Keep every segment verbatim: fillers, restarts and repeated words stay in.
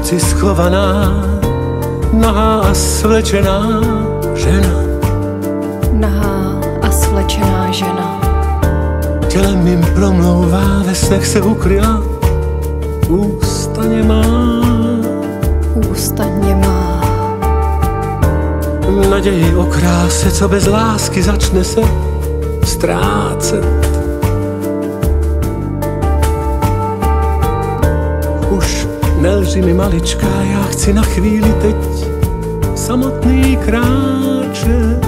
noci schovaná, nahá a svlečená žena. Nahá a svlečená žena. Tělem mým promlouvá, ve snech se ukryla, ústa nemá. Ústa nemá. Naději o kráse, co bez lásky začne se ztrácet. Už nelži mi malička, já chci na chvíli teď samotný kráčet.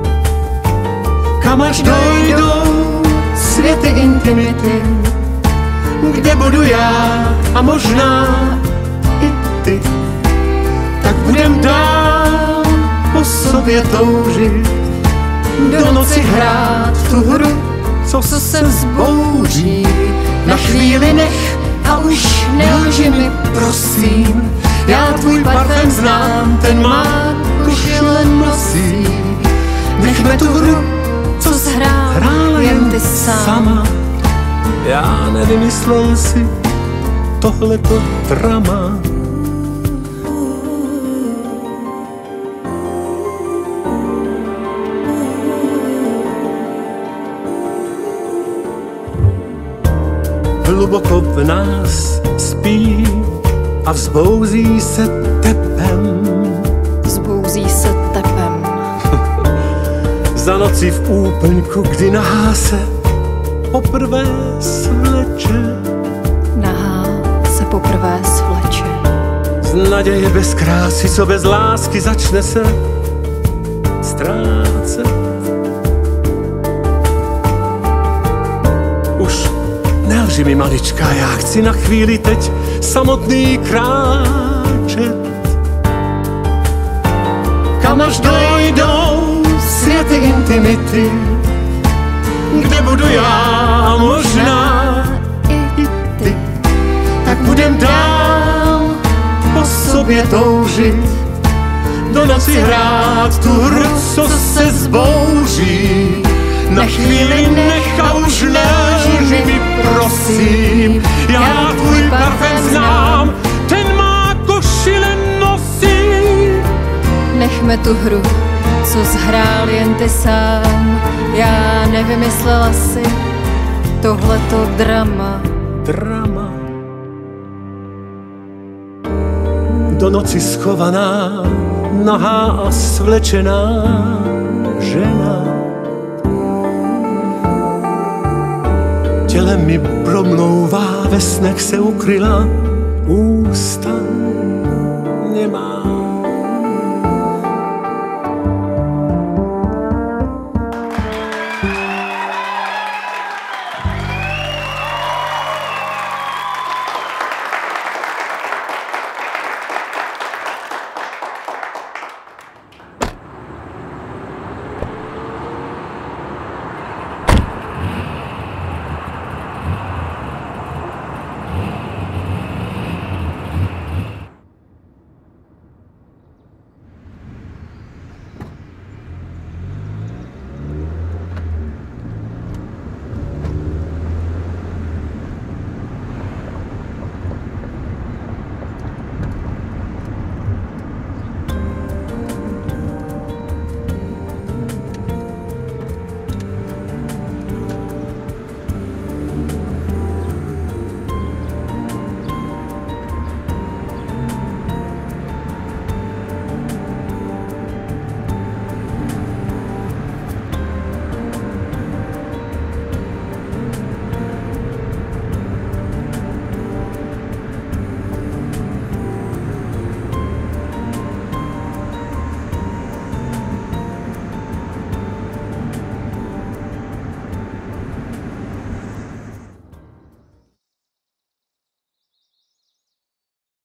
Kam až dojdou světy intimity, kde budu já a možná i ty, tak budem dál po sobě toužit, do noci hrát tu hru, co se vzbouří. Na chvíli nech a už nelži mi, prosím, já tvůj parfém znám, ten má košile nosí. Nechme tu hru, co zhrál jen ty sám. Sama. Já nevymyslel si tohleto drama. Hluboko v nás spí a vzbouzí se tepem. Vzbouzí se tepem. Za noci v úplňku, kdy nahá se poprvé svleče. Nahá se poprvé svleče. Z naděje bez krásy, co bez lásky začne se ztrácet. Už nelži mi malička, já chci na chvíli teď samotný kráčet. Kam až dojdou světy intimity, kde budu já a možná i ty, tak budem dál po sobě toužit, do noci hrát tu hru, co se zbouří. Na chvíli nech a už nelži mi, prosím, já tvůj parfém znám, ten má košile nosí. Nechme tu hru, co zhrál jen ty sám, já nevymyslela si tohleto drama. Drama. Do noci schovaná, nahá a svlečená žena. Tělem mi promlouvá, ve snech se ukryla, ústa nemá.